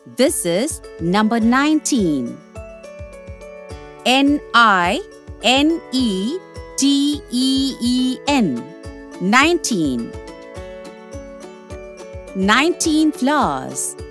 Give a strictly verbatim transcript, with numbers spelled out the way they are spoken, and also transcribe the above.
This is number nineteen. N I N E T E E N. Nineteen. Nineteen flowers.